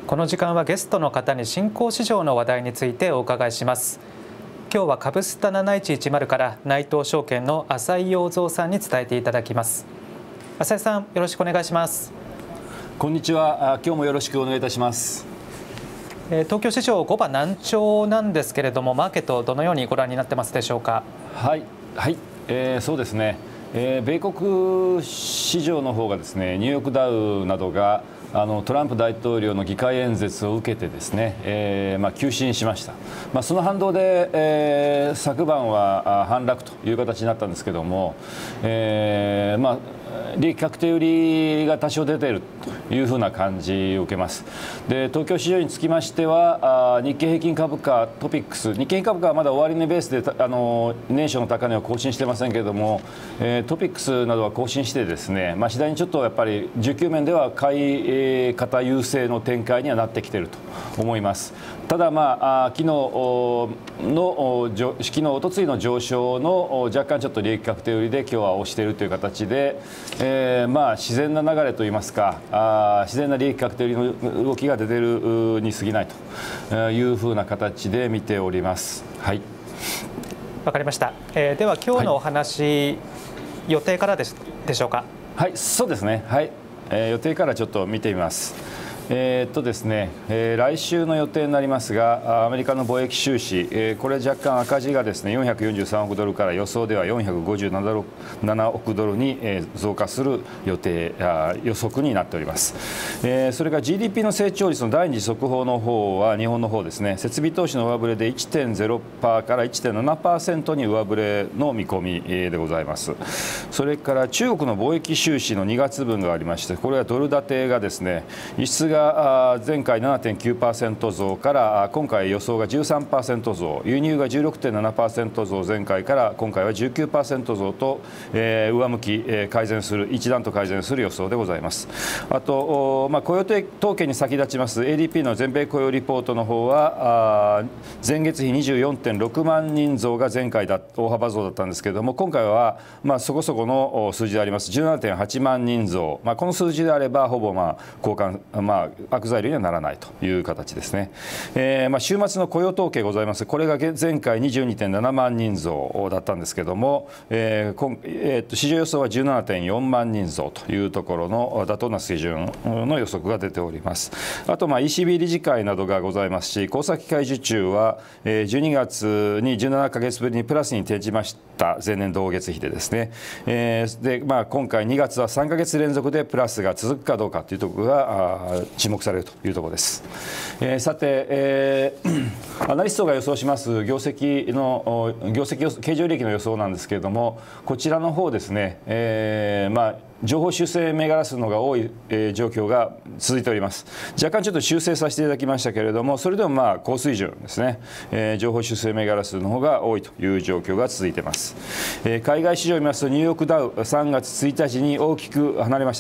この時間はゲストの方に新興市場の話題についてお伺いします。今日は株スタ7110から内藤証券の浅井陽三さんに伝えていただきます。浅井さん、よろしくお願いします。 こんにちは。今日もよろしくお願いいたします。 東京市場5番難聴なんですけれども、マーケットどのようにご覧になってますでしょうか。 はい、そうですね。米国市場の方がですね、ニューヨークダウなどがトランプ大統領の議会演説を受けてですね、急進しました。その反動で、昨晩は反落という形になったんですけども、利益確定売りが多少出ているというふうな感じを受けます。で、東京市場につきましては日経平均株価トピックス、日経平均株価はまだ終値ベースで年初の高値を更新してませんけれども、トピックスなどは更新してですね、次第にちょっとやっぱり需給面では買い方優勢の展開にはなってきていると思います。ただ、昨日、おとついの上昇の若干ちょっと利益確定売りで今日は押しているという形で、自然な流れといいますか、自然な利益確定売りの動きが出ているに過ぎないというふうな形で見ております。はい、 わかりました。では今日のお話、予定からでしょうか。 はい、そうですね。はい、予定からちょっと見てみます。ですね、来週の予定になりますが、アメリカの貿易収支、これ若干赤字がですね443億ドルから予想では457億ドルに増加する予測になっております。それから GDP の成長率の第二次速報の方は、日本の方ですね、設備投資の上振れで 1.0% から 1.7% に上振れの見込みでございます。それから中国の貿易収支の2月分がありまして、これはドル建てがですね、輸出が前回 7.9% 増から今回予想が 13% 増、輸入が 16.7% 増、前回から今回は 19% 増と上向き一段と改善する予想でございます。あと、雇用統計に先立ちます ADP の全米雇用リポートの方は前月比 24.6 万人増が前回大幅増だったんですけれども、今回はそこそこの数字であります 17.8 万人増、この数字であればほぼ交換悪材料にはならないという形ですね。週末の雇用統計ございます。これが前回 22.7 万人増だったんですけれども、市場予想は 17.4 万人増というところの妥当な水準の予測が出ております。あとECB 理事会などがございますし、工作機械受注は12月に17ヶ月ぶりにプラスに転じました。前年同月比でですね。で、今回2月は3ヶ月連続でプラスが続くかどうかというところが注目されるというところです。さて、アナリストが予想します経常利益の予想なんですけれども、こちらの方ですね、情報修正銘柄数の方が多い状況が続いております。若干ちょっと修正させていただきましたけれども、それでも高水準ですね、情報修正銘柄数の方が多いという状況が続いています。海外市場を見ますと、ニューヨークダウ3月1日に大きく離れました。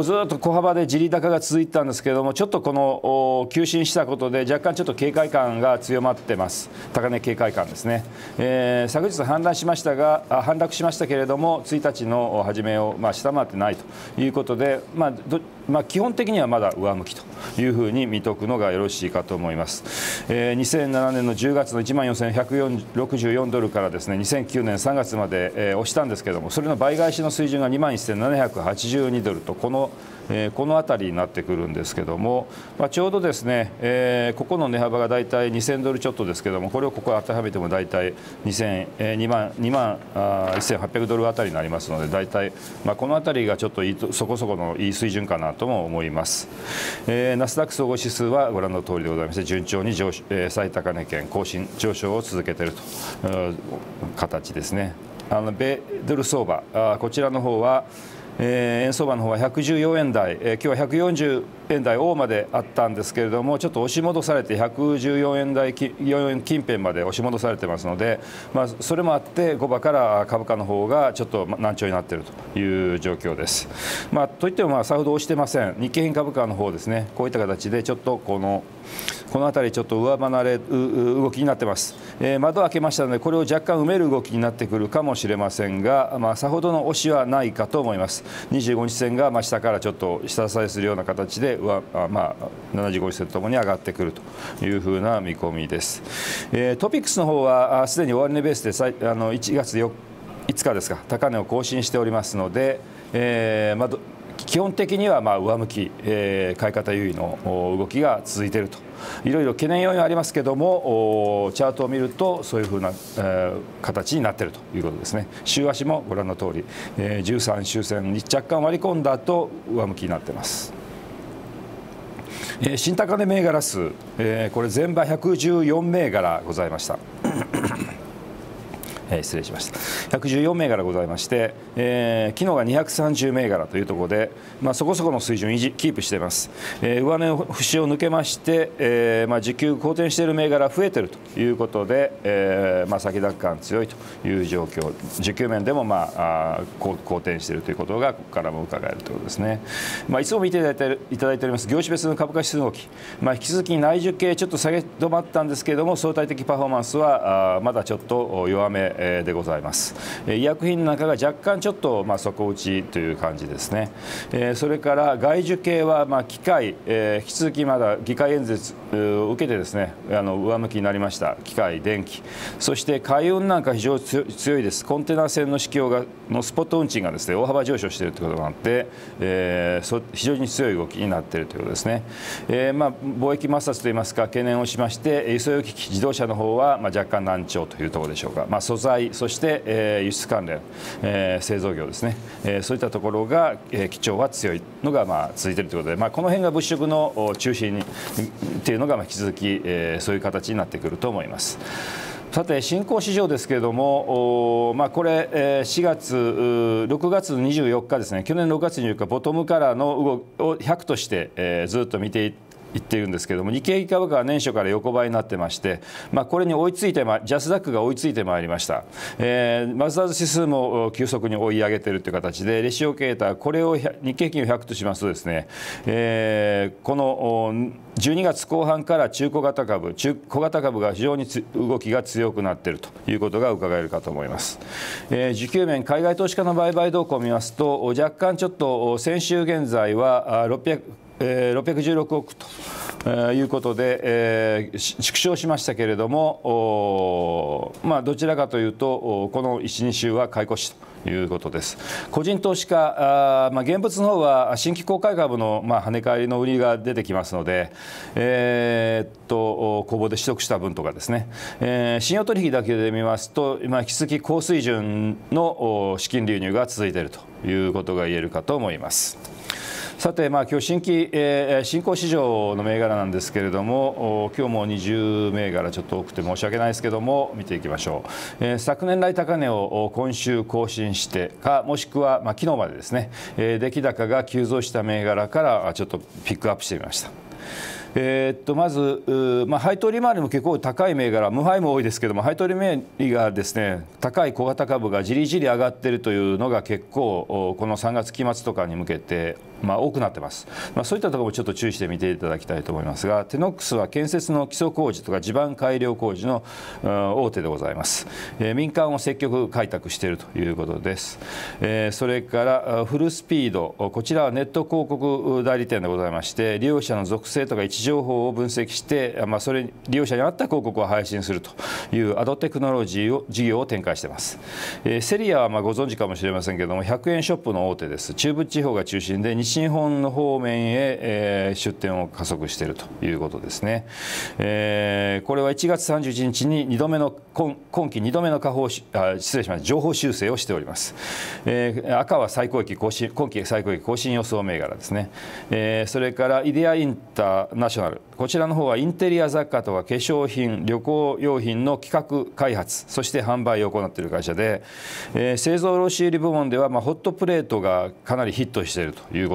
ずっと小幅で地利高が続いてたんですけれども、ちょっとこの急進したことで若干ちょっと警戒感が強まってます。高値警戒感ですね。昨日反落しましたけれども、1日の始めを下回ってないということで、基本的にはまだ上向きというふうに見とくのがよろしいかと思います。2007年の10月の14,164ドルからですね、2009年3月まで押したんですけれども、それの倍返しの水準が21,782ドルとこの辺りになってくるんですけども、ちょうどですね、ここの値幅がだいたい2000ドルちょっとですけども、これをここ当てはめてもだいたい2万1800ドルあたりになりますので、だいたいこの辺りがちょっとそこそこのいい水準かなとも思います。ナスダック総合指数はご覧の通りでございまして、順調に最高値圏更新上昇を続けているという形ですね。米ドル相場、こちらの方は円相場の方は114円台、今日は140円台大まであったんですけれども、ちょっと押し戻されて114円台4円近辺まで押し戻されてますので、それもあって5場から株価の方がちょっと難聴になっているという状況です。といってもさほど押してません。日経平均株価の方ですね、こういった形でちょっとこの辺りちょっと上離れ動きになってます。窓を開けましたので、これを若干埋める動きになってくるかもしれませんが、さほどの押しはないかと思います。 25日線が下からちょっと下支えするような形で75日線ともに上がってくるというふうな見込みです。トピックスの方はすでに終値ベースで1月5日ですか、高値を更新しておりますので、基本的には上向き、買い方優位の動きが続いていると、いろいろ懸念要因はありますけれども、チャートを見るとそういうふうな、形になっているということですね。週足もご覧の通り、13週線に若干割り込んだ後上向きになっています。新高値銘柄数、これ全場114銘柄ございました。失礼しました。114銘柄ございまして、昨日が230銘柄というところで、そこそこの水準キープしています。上値節を抜けまして、時給好転している銘柄増えているということで、先高感強いという状況、時給面でも好転しているということがここからも伺えるということですね。いつも見ていただいております業種別の株価指数動き、引き続き内需系ちょっと下げ止まったんですけれども、相対的パフォーマンスはまだちょっと弱めでございます。医薬品の中が若干ちょっと底打ちという感じですね。それから外需系は機械、引き続きまだ議会演説を受けてですね、上向きになりました。機械、電気、そして海運なんか非常に強いです。コンテナ船の市況のスポット運賃がですね大幅上昇しているということがあって、非常に強い動きになっているということですね。貿易摩擦といいますか懸念をしまして、輸送機器自動車の方は若干難聴というところでしょうか。素材、そして、輸出関連、製造業ですね、そういったところが、基調は強いのが続いているということで、この辺が物色の中心にというのが引き続き、そういう形になってくると思います。さて新興市場ですけれども、これ6月24日ですね、去年6月24日ボトムからの動きを100として、ずっと見て言っているんですけれども、日経株価は年初から横ばいになってまして、これに追いついてジャスダックが追いついてまいりました。マザーズ指数も急速に追い上げているという形で、レシオケーター、これを日経平均を100としますとですね、この12月後半から小型株が非常に動きが強くなっているということが伺えるかと思います。需給面、海外投資家の売買動向を見ますと、若干ちょっと先週現在は616億ということで、縮小しましたけれども、どちらかというとこの 1,2 週は買い越しということです。個人投資家、現物の方は新規公開株の跳ね返りの売りが出てきますので、公募で取得した分とかですね、信用取引だけで見ますと、引き続き高水準の資金流入が続いているということが言えるかと思います。さて、今日新興市場の銘柄なんですけれども、今日も20銘柄ちょっと多くて申し訳ないですけども見ていきましょう。昨年来高値を今週更新してか、もしくは昨日までですね、出来高が急増した銘柄からちょっとピックアップしてみました。まず、配当利回りも結構高い銘柄、無配も多いですけども、配当利回りがですね高い小型株がじりじり上がっているというのが結構この3月期末とかに向けて多くなってます。そういったところもちょっと注意して見ていただきたいと思いますが、テノックスは建設の基礎工事とか地盤改良工事の大手でございます。民間を積極開拓しているということです。それからフルスピード、こちらはネット広告代理店でございまして、利用者の属性とか位置情報を分析して、それ利用者に合った広告を配信するというアドテクノロジー事業を展開しています。セリアはご存知かもしれませんけれども、100円ショップの大手です。中部地方が中心で西日本の方面へ、出店を加速しているということですね。これは1月31日に2度目の今期2度目の情報修正をしております。赤は最高益更新、今期最高益更新予想銘柄ですね。それからイデアインターナショナル、こちらの方はインテリア雑貨とか化粧品、旅行用品の企画開発、そして販売を行っている会社で、製造卸売部門ではホットプレートがかなりヒットしているというこ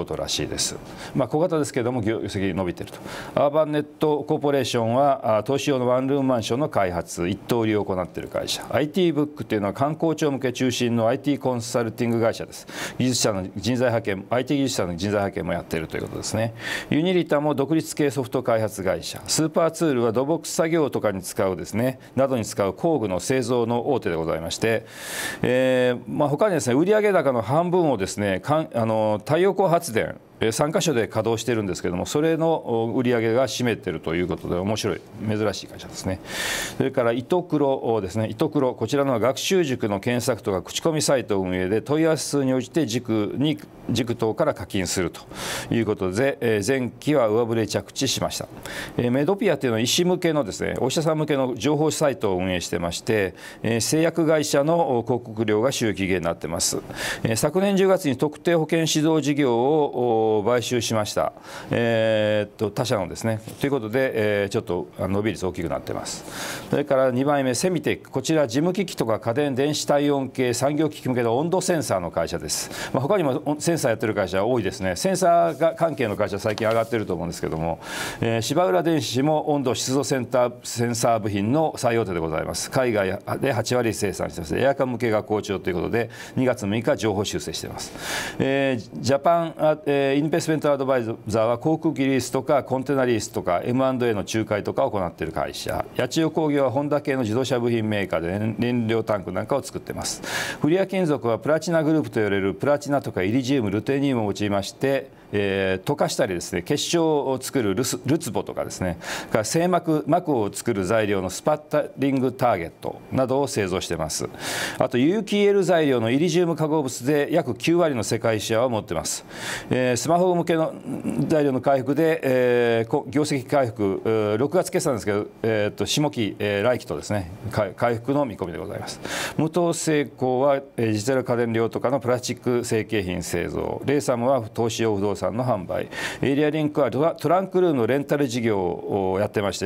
相当らしいです。小型ですけれども業績伸びていると。アーバンネットコーポレーションは投資用のワンルームマンションの開発一棟売りを行っている会社。 IT ブックというのは官公庁向け中心の IT コンサルティング会社です。技術者の人材派遣 IT 技術者の人材派遣もやっているということですね。ユニリタも独立系ソフト開発会社。スーパーツールは土木作業とかに使うですねなどに使う工具の製造の大手でございまして、他にですね売上高の半分をですね太陽光発電3カ所で稼働しているんですけれども、それの売り上げが占めているということで面白い珍しい会社ですね。それから糸黒ですね。糸黒、こちらの学習塾の検索とか口コミサイト運営で問い合わせ数に応じて塾等から課金するということで、前期は上振れ着地しました。メドピアというのは医師向けのですねお医者さん向けの情報サイトを運営してまして、製薬会社の広告料が収益源になっています。昨年10月に特定保険指導事業を買収しました、他社のですねということで、ちょっと伸び率大きくなっています。それから2番目セミテック、こちら事務機器とか家電電子体温計産業機器向けの温度センサーの会社です。他にもセンサーやってる会社多いですね。センサー関係の会社最近上がってると思うんですけども、芝浦電子も温度湿度センサー部品の最大手でございます。海外で8割生産してます。エアカン向けが好調ということで2月6日情報修正しています。ジャパンインベストメントアドバイザーは航空機リースとかコンテナリースとか M&A の仲介とかを行っている会社。八千代工業はホンダ系の自動車部品メーカーで燃料タンクなんかを作っています。フリア金属はプラチナグループといわれるプラチナとかイリジウムルテニウムを用いまして溶かしたりですね結晶を作るルツボとかですね精膜を作る材料のスパッタリングターゲットなどを製造しています。あと有機 EL 材料のイリジウム化合物で約9割の世界シェアを持っています。スマホ向けの材料の回復で、業績回復6月決算ですけど、下期、来期とですね回復の見込みでございます。無糖成功はデジタル家電量とかのプラスチック成型品製造。レイサムは投資用不動産の販売。エリアリンクはトランクルームのレンタル事業をやってまして、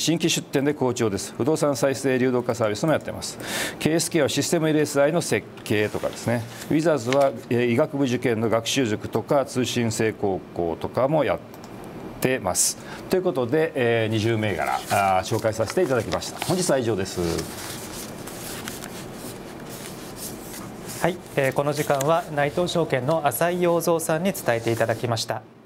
新規出店で好調です。不動産再生流動化サービスもやっています。KSK はシステム LSI の設計とかですね。ウィザーズは医学部受験の学習塾とか通信制高校とかもやってます。ということで、20銘柄紹介させていただきました。本日は以上です。 はい、この時間は内藤証券の浅井陽三さんに伝えていただきました。